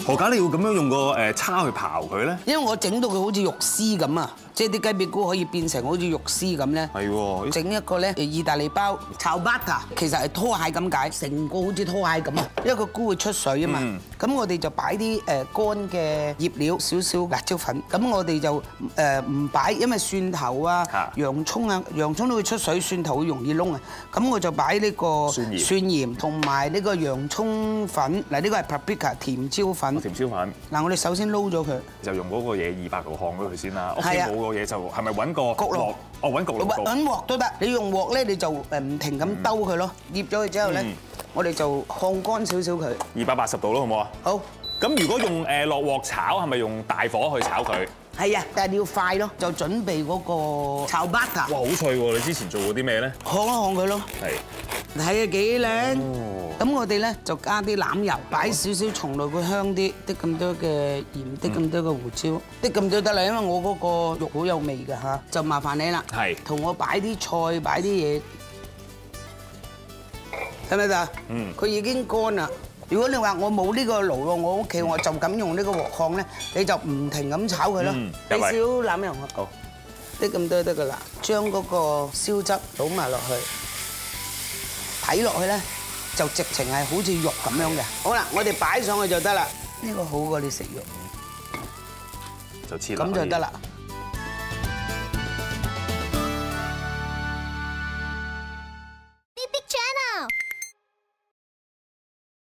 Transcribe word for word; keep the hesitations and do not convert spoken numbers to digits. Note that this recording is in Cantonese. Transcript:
何解你要咁樣用個誒叉去刨佢咧？ 因為我整到佢好似肉絲咁啊，即係啲雞髀菇可以變成好似肉絲咁咧。 係喎， 整一個咧意大利包炒 butter， 其實係拖鞋咁解，成個好似拖鞋咁啊，因為個菇會出水啊嘛。咁我哋就擺啲誒乾嘅醃料，少少辣椒粉。咁我哋就誒唔擺，因為蒜頭啊、洋葱啊，洋葱都會出水，蒜頭會容易燶啊。咁我就擺呢個蒜鹽、蒜鹽同埋呢個洋葱粉。嗱，呢個係 paprika 甜椒粉。 甜椒粉。嗱， 我哋首先撈咗佢， 就用嗰個嘢二百度烘咗佢先啦。屋企係啊冇個嘢就係咪揾個焗爐？ 哦，揾焗爐焗。 揾鑊都得，你用鑊咧你就誒唔停咁兜佢咯，醃咗佢之後咧，我哋就烘乾少少佢。 二百八十度咯，好唔好啊？ 好。 咁如果用誒落鑊炒，係咪用大火去炒佢？ 係啊，但係你要快咯，就準備嗰個炒 butter。 哇，好脆喎！你之前做過啲咩咧？ 烘一烘佢咯。 係。 睇下幾靚。咁我哋咧就加啲欖油，擺少少松露會香啲，啲咁多嘅鹽，啲咁多嘅胡椒，啲咁多得啦，因為我嗰個肉好有味㗎嚇，就麻煩你啦。係。同我擺啲菜，擺啲嘢，睇唔睇到？嗯。佢已經乾啦。如果你話我冇呢個爐喎，我屋企我就咁用呢個鑊烘咧，你就唔停咁炒佢咯。俾少欖油我。好。啲咁多得㗎啦，將嗰個燒汁倒埋落去，睇落去咧就直情係好似肉咁樣嘅。好啦，我哋擺上去就得啦。呢個好過你食肉， 就切咁就得啦。